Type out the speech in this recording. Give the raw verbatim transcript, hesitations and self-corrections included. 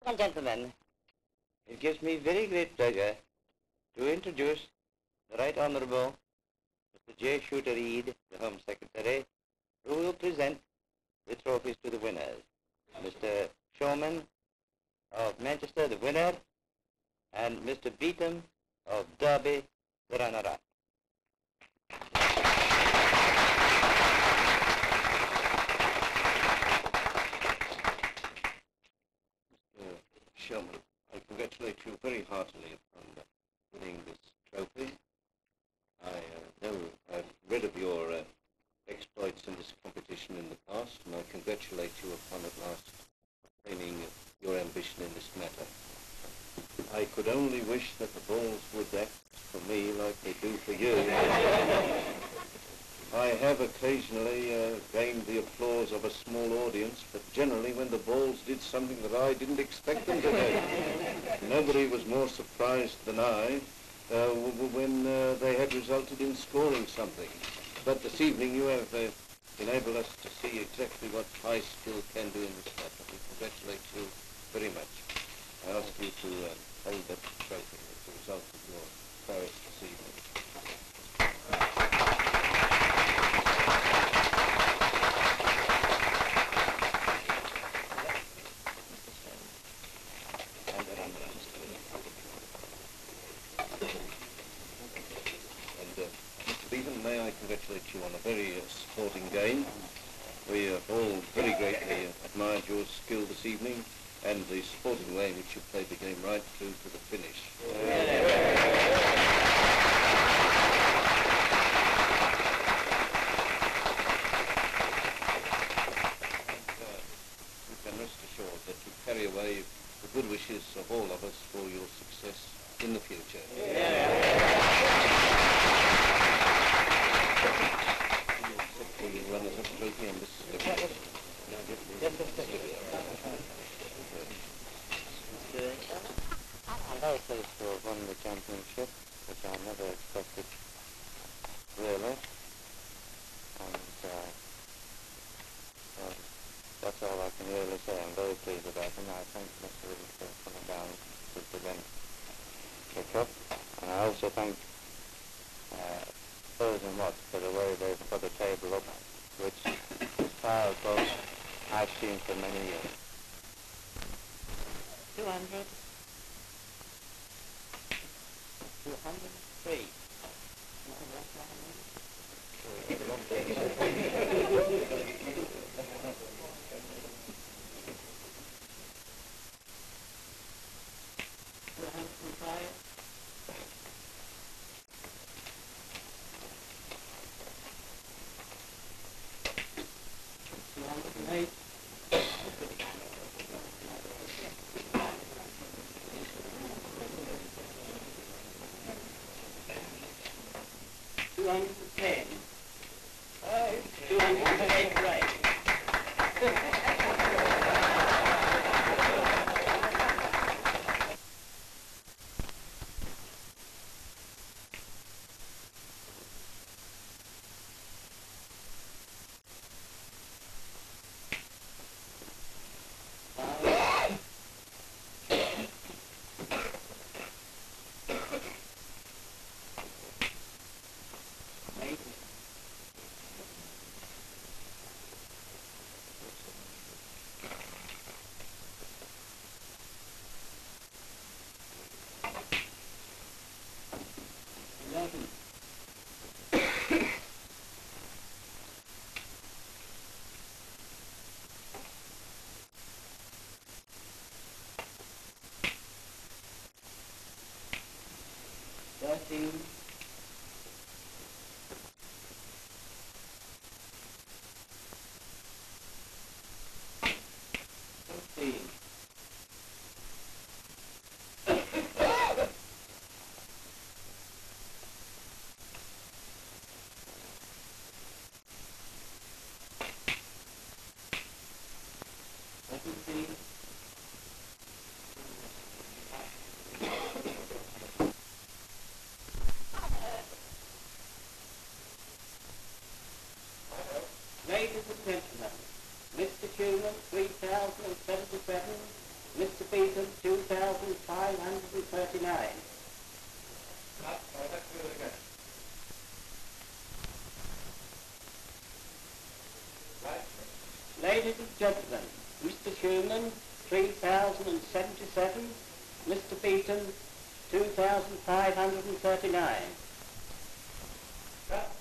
and gentlemen, it gives me very great pleasure to introduce the Right Honourable Mister J. Chuter Ede, the Home Secretary, who will present the trophies to the winners. Mister Showman of Manchester, the winner, and Mister Beetham of Derby, the runner-up. Showman, I congratulate you very heartily upon uh, winning this trophy. I uh, know I've read of your uh, exploits in this competition in the past, and I congratulate you upon at last attaining your ambition in this matter. I could only wish that the balls would act for me like they do for you. I have occasionally uh, gained the applause of a small audience, but generally when the balls did something that I didn't expect them to do. Nobody was more surprised than I uh, when uh, they had resulted in scoring something. But this evening you have uh, enabled us to see exactly what high skill can do in this matter. We congratulate you very much. I ask you to uh, hold that trophy as a result of your prowess this evening. May I congratulate you on a very uh, sporting game. We have all very greatly uh, admired your skill this evening and the sporting way in which you played the game right through to the finish. And, uh, you can rest assured that you carry away the good wishes of all of us for your success in the future. The runners-up trophy and Missus Liberty. I'm very pleased to have won the championship, which I never expected, really. And uh, well, that's all I can really say. I'm very pleased about it, and I thank Mister Ede for coming down to present the cup. And I also thank uh, Those and what for the way they've put the table up, which is far above I've seen for many years. Two hundred. Two hundred three. Two hundred five. Eight. Two hundred ten. Two hundred eight right. Thirteen. Fifteen. Seventeen. Beetham, two thousand five hundred thirty-nine. Cut. Right, let's do it again. Right. Ladies and gentlemen, Mister Showman, three thousand seventy-seven, Mister Beetham, two thousand five hundred thirty-nine. Cut.